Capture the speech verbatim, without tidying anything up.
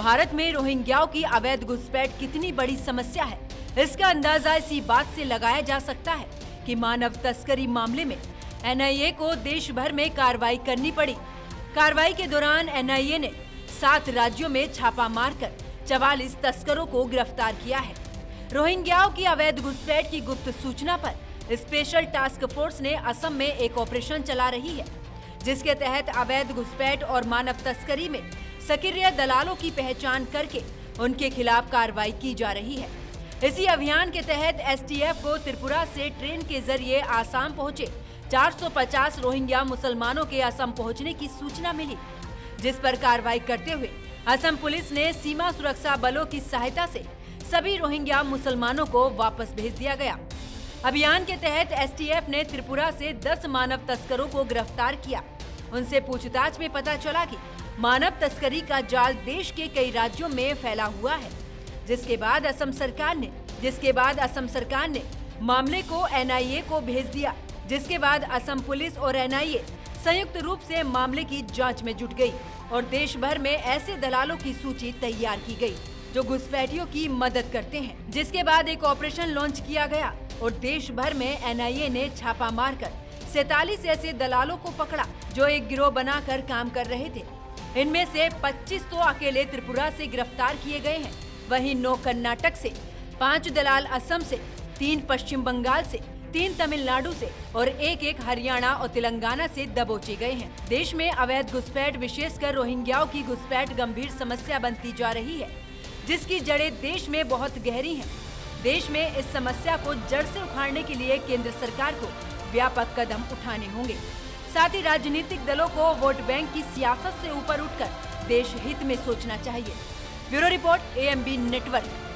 भारत में रोहिंग्याओं की अवैध घुसपैठ कितनी बड़ी समस्या है, इसका अंदाजा इसी बात से लगाया जा सकता है कि मानव तस्करी मामले में एन आई ए को देश भर में कार्रवाई करनी पड़ी। कार्रवाई के दौरान एन आई ए ने सात राज्यों में छापा मारकर चवालीस तस्करों को गिरफ्तार किया है। रोहिंग्याओं की अवैध घुसपैठ की गुप्त सूचना पर स्पेशल टास्क फोर्स ने असम में एक ऑपरेशन चला रही है, जिसके तहत अवैध घुसपैठ और मानव तस्करी में सक्रिय दलालों की पहचान करके उनके खिलाफ कार्रवाई की जा रही है। इसी अभियान के तहत एस टी एफ को त्रिपुरा से ट्रेन के जरिए आसाम पहुंचे चार सौ पचास रोहिंग्या मुसलमानों के असम पहुंचने की सूचना मिली, जिस पर कार्रवाई करते हुए असम पुलिस ने सीमा सुरक्षा बलों की सहायता से सभी रोहिंग्या मुसलमानों को वापस भेज दिया गया। अभियान के तहत एस टी एफ ने त्रिपुरा से दस मानव तस्करों को गिरफ्तार किया। उनसे पूछताछ में पता चला कि मानव तस्करी का जाल देश के कई राज्यों में फैला हुआ है, जिसके बाद असम सरकार ने जिसके बाद असम सरकार ने मामले को एन आई ए को भेज दिया, जिसके बाद असम पुलिस और एन आई ए संयुक्त रूप से मामले की जांच में जुट गई और देश भर में ऐसे दलालों की सूची तैयार की गई जो घुसपैठियों की मदद करते हैं। जिसके बाद एक ऑपरेशन लॉन्च किया गया और देश भर में एन आई ए ने छापा मारकर सैतालीस ऐसे दलालों को पकड़ा जो एक गिरोह बनाकर काम कर रहे थे। इनमें से पच्चीस तो अकेले त्रिपुरा से गिरफ्तार किए गए हैं, वहीं नौ कर्नाटक से, पाँच दलाल असम से, तीन पश्चिम बंगाल से, तीन तमिलनाडु से और एक एक हरियाणा और तेलंगाना से दबोचे गए हैं। देश में अवैध घुसपैठ, विशेषकर रोहिंग्याओं की घुसपैठ गंभीर समस्या बनती जा रही है, जिसकी जड़ें देश में बहुत गहरी हैं। देश में इस समस्या को जड़ से उखाड़ने के लिए केंद्र सरकार को व्यापक कदम उठाने होंगे। साथ ही राजनीतिक दलों को वोट बैंक की सियासत से ऊपर उठकर देश हित में सोचना चाहिए। Bureau report, A M B network.